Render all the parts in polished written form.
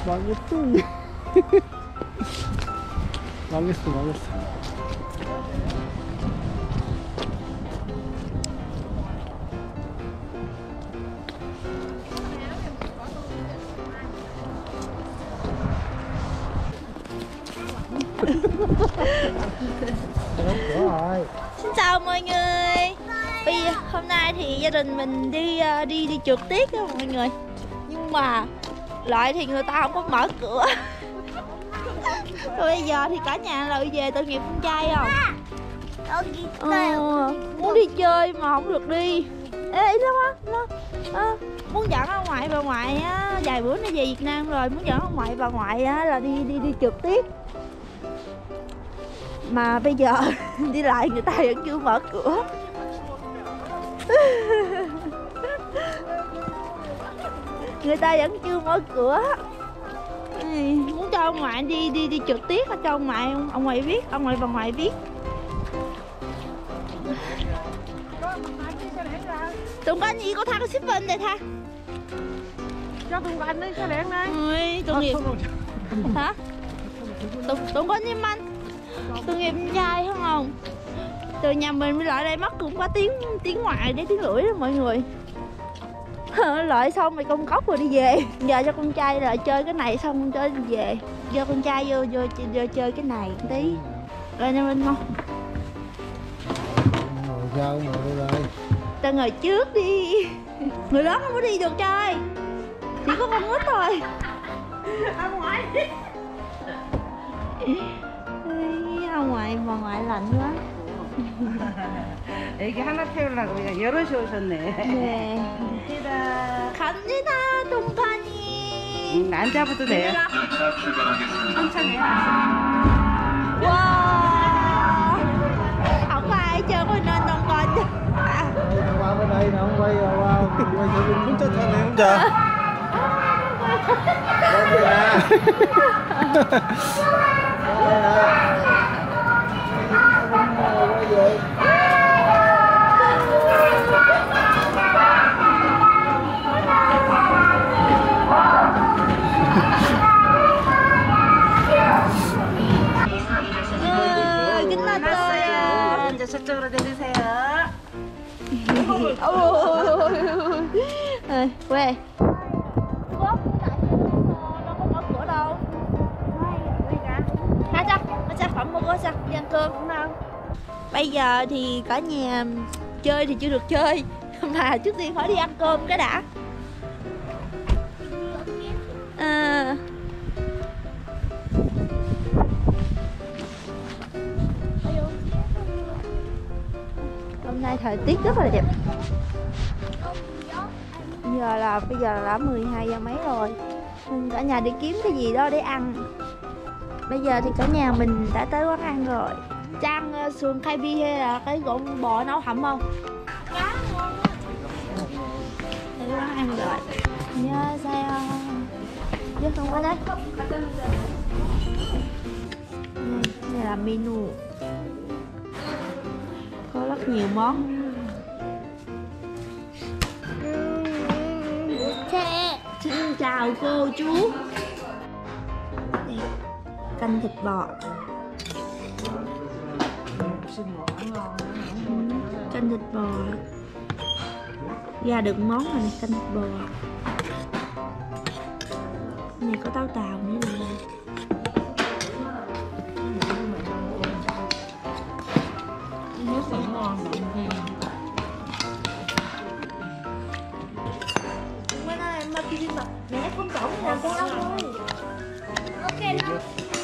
망했어. 망했어, 망했어. Xin chào mọi người. Bây giờ hôm nay thì gia đình mình đi trượt tuyết đó mọi người. Nhưng mà lại thì người ta không có mở cửa. Rồi bây giờ thì cả nhà lại về tội nghiệp con trai không? Muốn đi chơi mà không được đi. Ê ý lắm á, nó muốn dẫn ông ngoại bà ngoại á, vài bữa nó về Việt Nam rồi, muốn dẫn ông ngoại bà ngoại á là đi trượt tuyết. Mà bây giờ đi lại người ta vẫn chưa mở cửa. Người ta vẫn chưa mở cửa. Muốn cho ông ngoại đi trượt tuyết, cho ông ngoại biết, ông ngoại bà ngoại biết. Tụi con gì cô tha có ship bên đây tha. Cho tụi con đi sao đèn này. Ôi, tội nghiệp. Hả? Tụi con với anh. Tội nghiệp trai phải không? Từ nhà mình mới lại đây mất cũng có tiếng ngoài để tiếng lưỡi đó mọi người. Loại xong mày công cốc rồi đi về. Giờ cho con trai là chơi cái này xong cho đi về. Cho con trai vô chơi cái này tí. Rồi nha Minh không? Ngồi sao ngồi đây. Ta ngồi trước đi. Người lớn không có đi được chơi. Chỉ có con nít thôi. Ông ngoại. Ông ngoại bà ngoại lạnh quá. 애기 하나 태우려고 그냥 여럿이 오셨네. 네. 갑니다, 동반이. 안 잡아도 돼요. 천천히. Wow. Không có ai chơi có nên đồng con chứ. Qua bên đây nè, không quay rồi wow. Quay cho mình muốn chết thân này không chờ. Đây nè. Đây nè. Quay về. 끝났어요. 이제 저쪽으로 내리세요. Quê. Đâu có mở cửa đâu. Chắc phẩm mua có sao đi ăn cơm cũng đâu. Bây giờ thì cả nhà chơi thì chưa được chơi. Mà trước tiên phải đi ăn cơm cái đã. Hôm nay thời tiết rất là đẹp. Bây giờ là 12 giờ mấy rồi. Cả nhà đi kiếm cái gì đó để ăn. Bây giờ thì cả nhà mình đã tới quán ăn rồi. Trang sườn khai bi hay là cái gọn bò nấu hầm không? Tới quán ăn rồi. Nhớ sao? Chứ không có đấy. Đây là menu. Có rất nhiều món. Xin chào cô chú. Đây, canh thịt bò. Canh thịt bò. Ra được món rồi này, canh thịt bò. Này có táo tàu nữa nè. Nước cũng ngon. Bữa nay em đi mà mẹ không cổng làm cái ốc thôi. Ok đâu.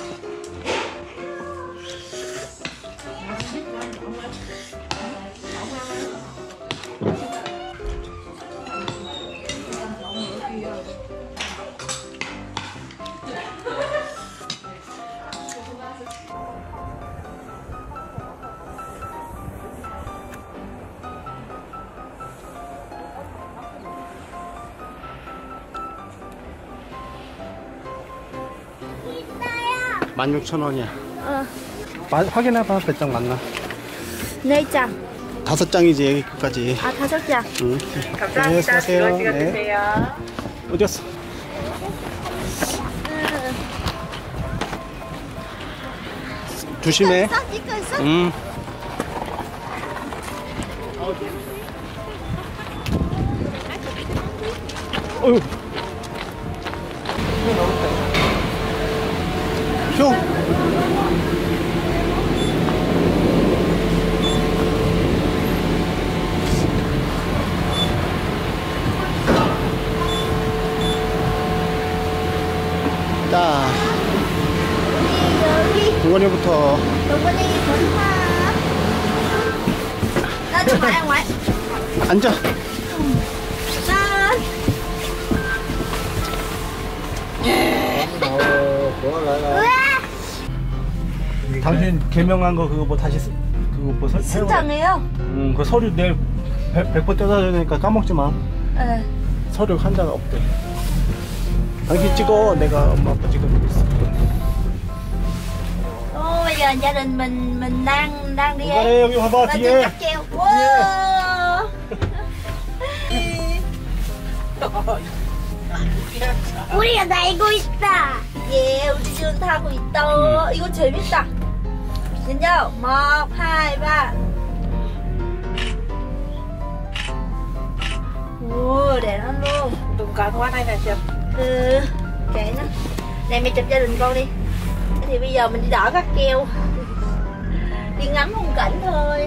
만 16,000원이야. 확인해봐 몇 장 맞나? 4장. 5장이지 여기까지. 아 5장. 응. 감사합니다. 네, 수고하세요. 드세요. 어디 갔어? 조심해. 찍고 있어? 어휴. 형. 자, 여기 동건이부터. 동건이 좋다. 나 ngoài ngoài. 앉아. 짠. 당신 개명한 거 그거 뭐 다시 그거 뭐 신청해요? 그 서류 내일 100번 떼어야 되니까 까먹지 마. 네. 서류 한 장 없대. 당신 찍어. 내가 엄마 아빠 찍어주고 있어. Ô, bây giờ gia đình mình đang đi 동건이 여기 봐봐 lên 뒤에. cáp treo. Wow. 우리가 날고 있다. 예, 우리 지금 타고 있다. 이거 재밌다. 진짜 1, 2, 3. Ủa, đẹp lắm luôn. Đừng cần qua đây nè chụp. Ừ, kệ nó. Này mày chụp gia đình con đi. Thế thì bây giờ mình đi đỡ cáp treo. Đi ngắm phong cảnh thôi.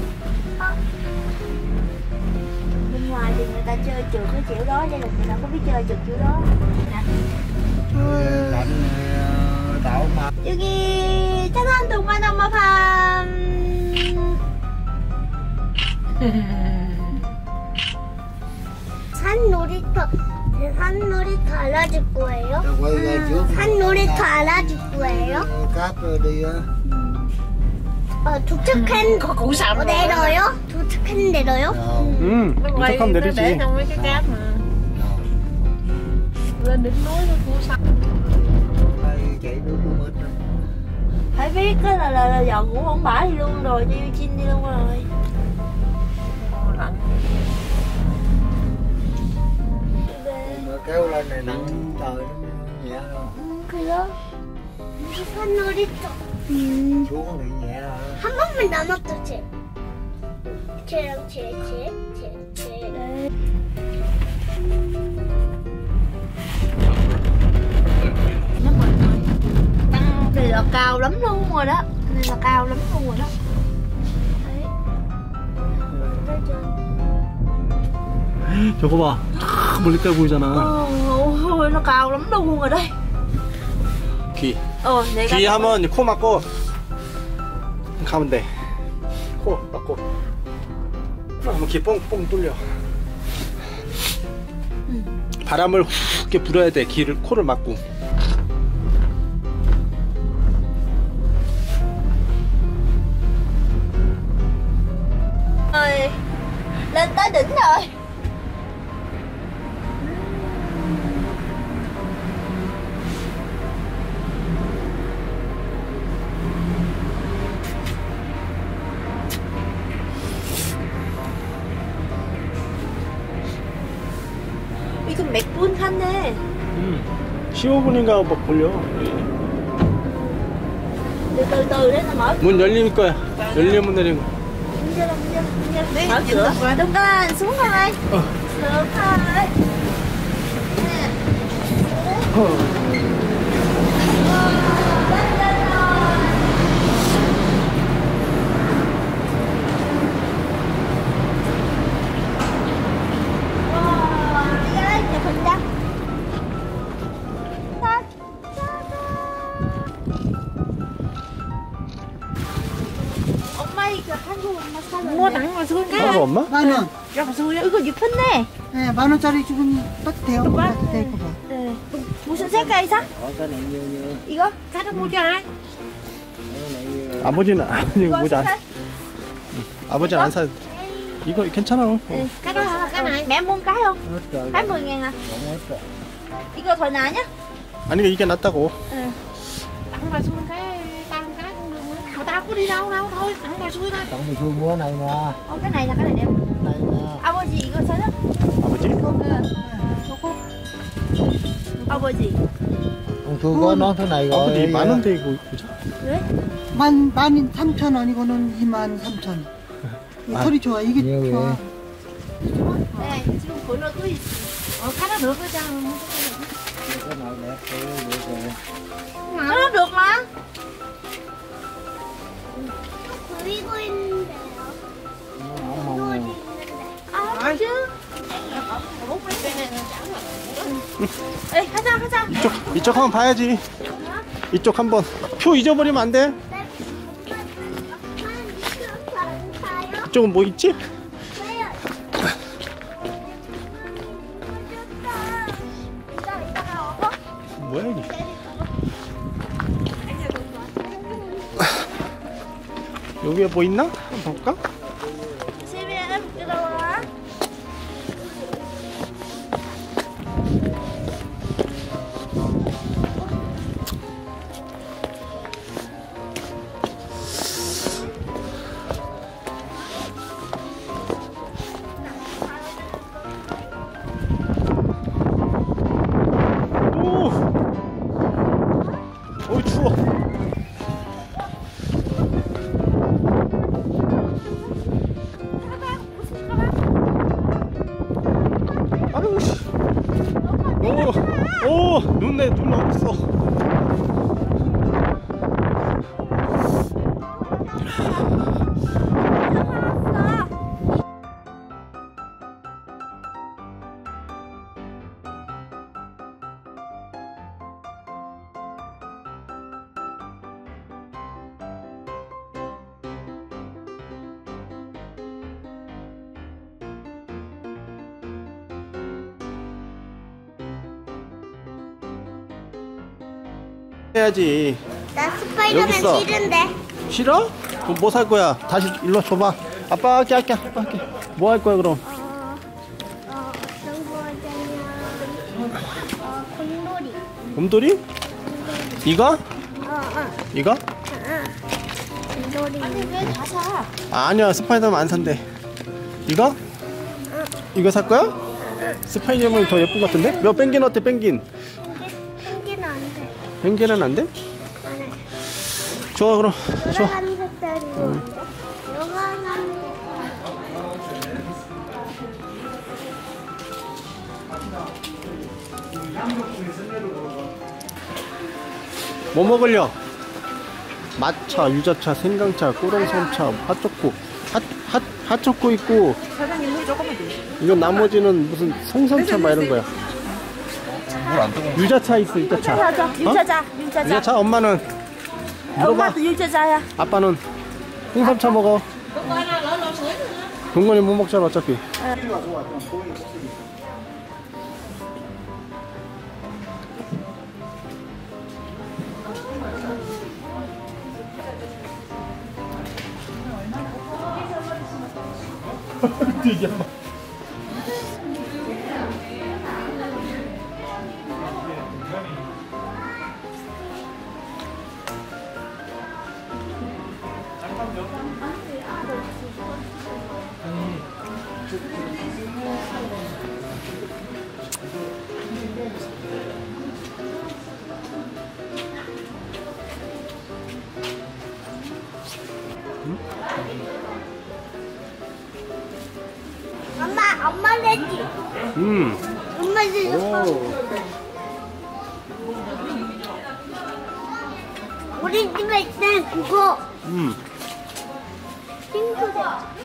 Bên ngoài thì người ta chơi trượt cái kiểu đó, gia đình người ta có biết chơi trượt kiểu đó. 나온 마. 여기 천안 동안 엄마 밤. 산놀이터 알아줄 거예요? 산놀이터 알아줄 거예요? 도착한 Cũng sầm rồi. 내려요? 도착한 내려요? 도착하면 Nó 내리지. để trong mấy cái cáp mà. Lên đỉnh núi nó cũng sầm. Phải biết cái là giờ ngủ không bả đi luôn rồi, cho Chin đi luôn rồi. Lạnh. kéo lên này nặng trời nó nhẹ đâu. 그래요? 무슨 산놀이터 xuống thì nhẹ hả? 한 번만 남았죠 쟤 쟤랑 쟤 Này là cao lắm luôn rồi đó. Này là cao lắm luôn rồi đó. 저거 봐. 탁 멀리까지 보이잖아. Ôi, nó cao lắm luôn rồi đây. 귀. 내가 귀 하면 코 막고 가면 돼. 코 막고. 한번 귀 뻥뻥 뚫려. 바람을 훅 이렇게 불어야 돼. 귀를 코를 막고. ơi, lên tới đỉnh rồi. 이거 몇 분 하네. 15분인가 뭐 걸려. từ từ đấy nó mở. 문 열릴 거야. 열리면 내리고. Mở cửa. Đúng rồi, xuống thôi. Xuống thôi. Mua tặng mà xui 사과 없나? 만원. cho mà xui á. 이거 예쁜데? 네, 만원짜리 주면 따뜻해요. 따뜻해, 그거. 네. 무슨 색깔 사? Cái này như 이거? Khách nó mua cho ai? 아버지는 이거 뭐지 안, 색깔? 아버지는 안 사. 이거 괜찮아. 네. Cái đó hả? Cái này. Mẹ mua một cái không? hết rồi. Cái 10.000 à? Không hết rồi. 이거 더 나냐? 아니 이게 낫다고. Tặng bà xui cái tao cái cũng được nữa. Mà tao có đi đâu đâu thôi, tặng bà xui thôi. Tặng mày xui mua này mà. cái này là cái này đẹp. Này nè. 아버지 이거 사요? 아버지? 저거. 아버지. Ông xui có nó thế này rồi. 아버지 많은데 이거 보자. 그래? 13,000원, 이거는 23,000원. 소리 좋아, 이게 예, 좋아. 네, 지금 번호도 있어. 하나 넣어 보자. 이거 나네. Nó được mà. 보이고 있는데요. 어머. Có chứ. Ê, 가자. 이쪽 한번 봐야지. 이쪽 한번. 표 잊어버리면 안 돼. 이쪽은 뭐 있지? 뭐야 이게? 여기에 뭐 있나? 한번 볼까? Xem em, cái đâu đó. 오! 어이 추워. 아유 씨. 오, 눈 없어. 해야지. 나 스파이더맨 여기 있어. 싫은데. 싫어? 그럼 뭐 살 거야? 다시 일로 줘봐. 아빠 할게. 아빠 할게. 뭐 할 거야 그럼? 어떤 거냐면 곰돌이. 곰돌이? 이거? 이거? 곰돌이. 왜다 사? 아니야, 스파이더맨 안 산대. 이거? 이거 살 거야? 스파이더맨이 더 예쁜 것 같은데? 몇 펭귄 어때? 펭귄? 펭귄은 안 돼. 펭귄은 안 돼? 안 해. 좋아 그럼. 좋아. 노란 색깔이 있는데. 너가 하는 뭐 먹으려? matcha, 유자차, 생강차, 꼬랑솜차, 핫초코. 핫초코 있고. 이건 나머지는 무슨 송선차 막 이런 거야. 유자차 있어, 유자차. 유자차. 유자차 엄마는 물어봐. 엄마도 유자차야. 아빠는 홍삼차 먹어. 동건이 못 먹잖아 어차피. 엄마 냈지. 엄마 냈어. 우리 집에 있는 그거. 핑크색.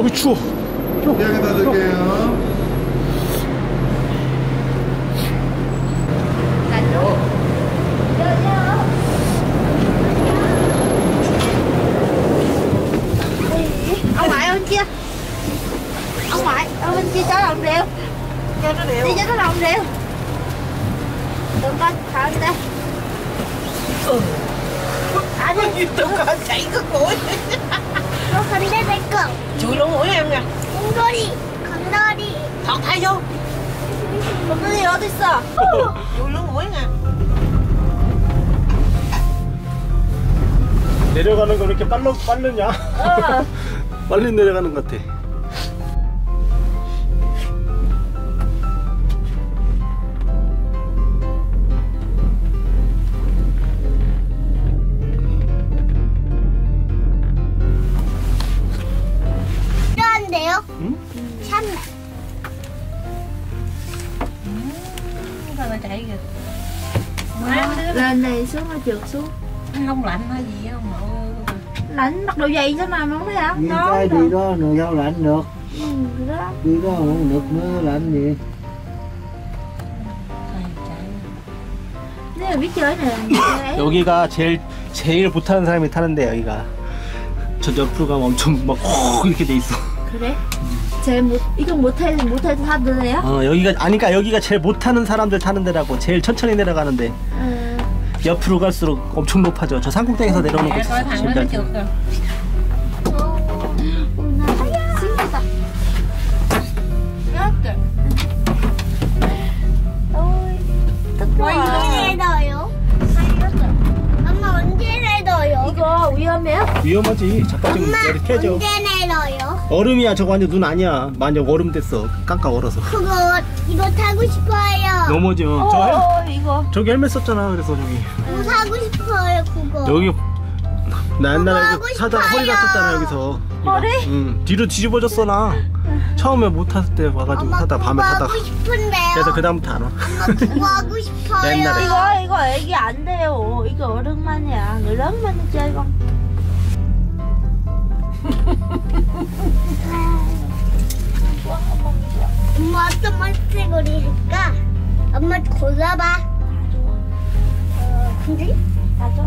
추워. 여기다 줄게요. Ông ngoại ở bên kia. Ông ngoại ở bên kia cho đồng rượu. Đi cho nó đồng rượu. Đừng con thở đi đây. Thở đi. Tụi con chạy cái mũi. Nó khấn đến đây cậu. Chui lỗ mũi em nè. Không đo đi. Không đo đi. Thọt thay vô. 먹는 일 어딨어? Chui lỗ mũi nè. 내려가는 거 이렇게 빠르냐? 빨리 내려가는 것 같아. 필요한데요? 응? 참나. Sao mà chạy kìa. Lên đây xuống nó trượt xuống. Không lạnh hay gì không nội. Lạnh mặc đồ giày sao mà không thấy hả? Những cái đi đó rồi sao lạnh được. Đó. Đi đó không được nữa lạnh gì. Nếu mà biết chơi này 여기가 제일 못하는 사람이 타는데 여기가. 저 옆으로 가면 엄청 막 이렇게 돼 있어. 그래? 제일 못 이거 못해서 사드래요? 여기가 아니까 여기가 제일 못하는 사람들 타는 데라고. 제일 천천히 내려가는데 옆으로 갈수록 엄청 높아져. 저 산꼭대기에서 내려오는 거 Coi 있어. thằng nó 지금까지. trượt rồi. 언제 내려요? 엄마 언제 내려요? 이거 위험해요? 위험하지. 자빠지면 엄마 머리 깨져. 언제 내려요? 얼음이야. 저거 완전 눈 아니야. 만약 얼음 됐어. 깜깜 얼어서. 그거 이거 타고 싶어요. 넘어져. 이거 저기 헬멧 썼잖아. 그래서 저기. 그거 타고 싶어요 그거. 여기 나 옛날에 그거 이거 하고 타다가 허리 싶어요. 다쳤잖아 여기서. 허리? 응. 뒤로 뒤집어졌어 나. 처음에 못 탔을 때 와가지고 엄마 타다 밤에 그거 타다가. 하고 싶은데요. 그래서 그 다음부터 안 와. 엄마 그거 하고 싶어요. 옛날에. 이거 애기 안 돼요. 이거 어른만이야. người lớn mới chơi con. 엄마 어떤 카테고리 할까? 엄마 골라봐. 근데? 다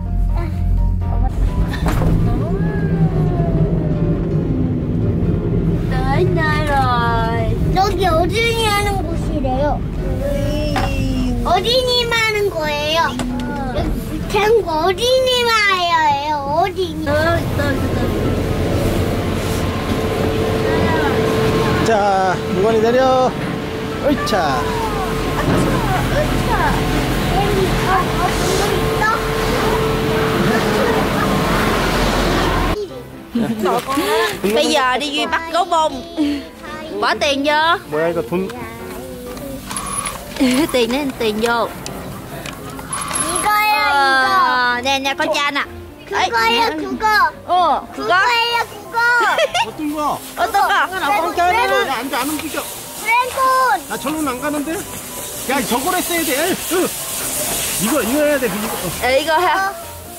tới nơi rồi. 여기 어린이 하는 곳이래요. 어린이만 하는 거예요. 여기 태국 어린이만 해요. 어린이. 자, 무건이 내려. 으차. Bây giờ đi Duy bắt gấu bông. Bỏ tiền vô. 뭐야 이거 돈. Tiền nên tiền vô. 이거예요, 이거. nè con cha nè. 그거예요, 그거. 그거. 그거예요, 그거. 어떤 거? 어떤 거? con chơi nó. 안 움직여. 브레콘. 나 저로는 안 가는데? 야, 저걸 했어야 돼. 이거 해야 돼. 이거 해.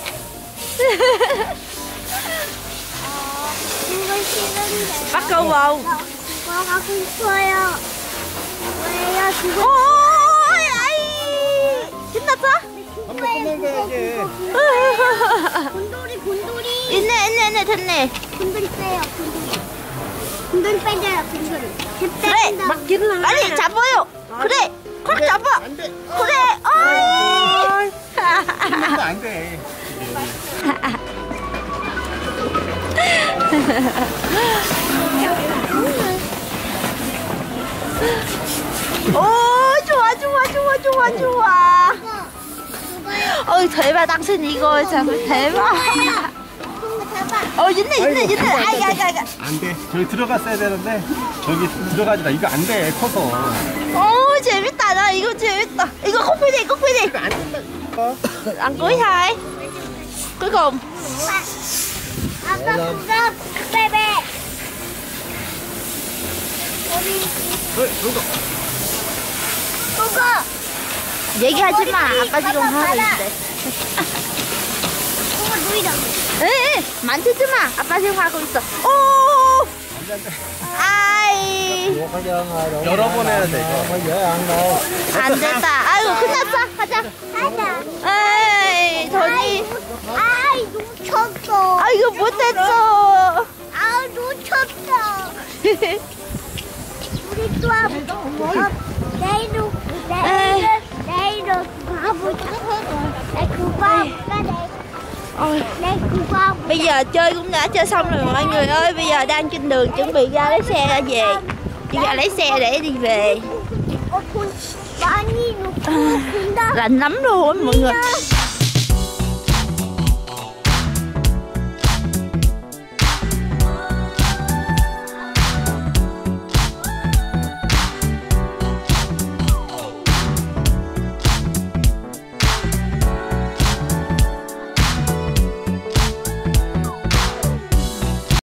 이거 싫은데. bắt gấu bông. 그거 하고 싶어요. 왜요, 그거? ôi ấy 신났어? 한번 가야지. 곤돌이, 곤돌이. 있네 됐네. 곤돌이 빼요, 곤돌이. 곤돌이 빼줘요, 곤돌이. 그래 빨리 잡아요. 그래 꽉 잡아. 그래 어이 안 돼. 오 좋아. 어이 대박 당신 이거 정말 대박. 있네. 아이가. 안 돼. 저기 들어갔어야 되는데 저기 들어가지 나. 이거 안 돼. 커서. 오 재밌다. 나 이거 재밌다. 이거 코피디. 안 된다. ăn cuối thôi. Cuối cùng. 아빠 그거 베베. 그거. 얘기하지 마. 아빠 지금 하고 있는데. 그거 누이다. 에 만지지 마. 아빠 지금 하고 있어. 오 아이. 여러 번 해야 돼. 안 됐다. 아이고 끝났어. 가자. 에이 돈이. 아이 놓쳤어. 아이고 못했어. 아 놓쳤어. 우리 또 내일로 가보자. 내 그거 Bây giờ chơi cũng đã chơi xong rồi mọi người ơi. Bây giờ đang trên đường chuẩn bị ra lấy xe ra về. Đi ra lấy xe để đi về. 많이 놓고 Lạnh lắm luôn á mọi người.